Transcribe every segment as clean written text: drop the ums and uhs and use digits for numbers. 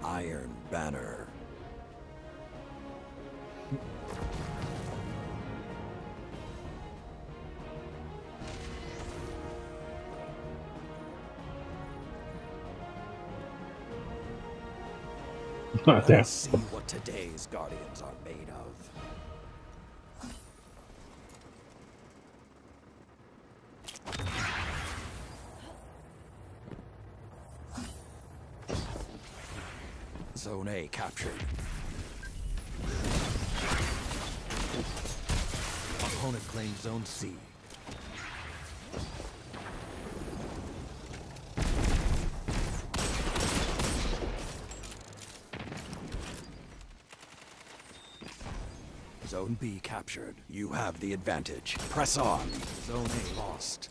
Iron Banner. Let's see what today's Guardians are made of. Zone A captured. Opponent claims Zone C. Zone B captured. You have the advantage. Press on. Zone A lost.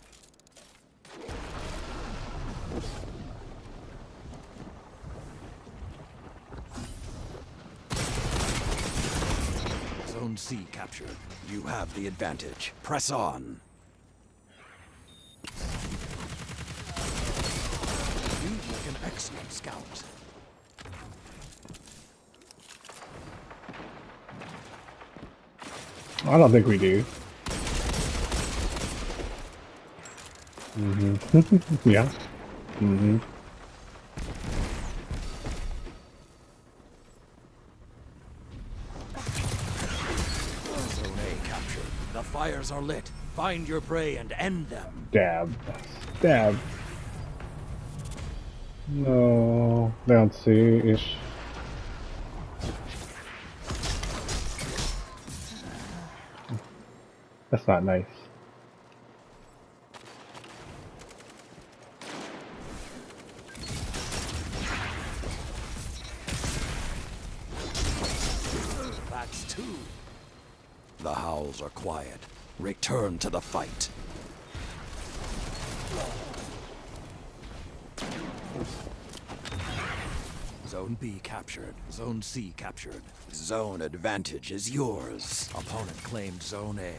Zone C captured. You have the advantage. Press on. You make an excellent scout. I don't think we do. Mm-hmm. Yeah. Mm-hmm. Zone A captured. The fires are lit. Find your prey and end them. Dab. Dab. No. Down C-ish. That's not nice. That's two. The howls are quiet. Return to the fight. Zone B captured. Zone C captured. Zone advantage is yours. Opponent claimed Zone A.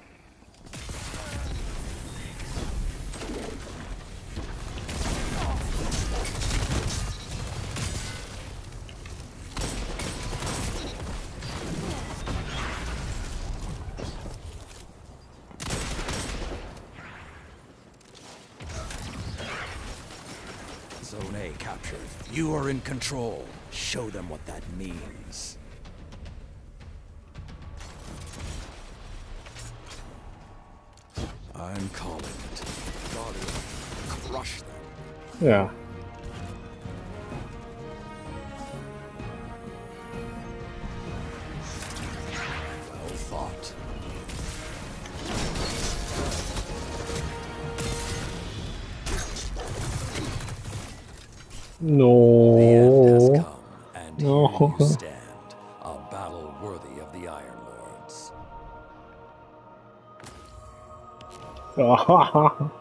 Zone A captured. You are in control. Show them what that means. I'm calling it. Guardian, crush them. Yeah. Well thought. No. The end has come, and No. here you stand. A battle worthy of the Iron Lords.